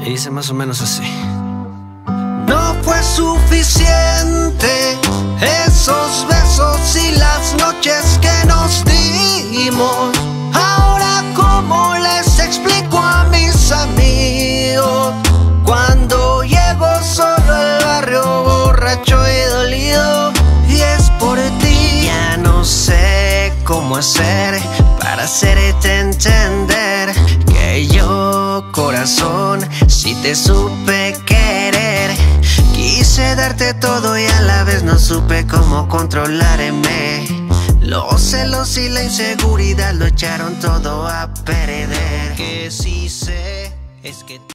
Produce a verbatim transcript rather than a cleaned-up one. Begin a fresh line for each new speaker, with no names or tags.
Y dice más o menos así:
no fue suficiente esos besos y las noches que nos dimos. Ahora cómo les explico a mis amigos cuando llego solo al barrio borracho y dolido. Y es por ti. Ya no sé cómo hacer para hacerte entender que yo, corazón, si te supe querer. Quise darte todo y a la vez no supe cómo controlarme. Los celos y la inseguridad lo echaron todo a perder. Que sí sé es que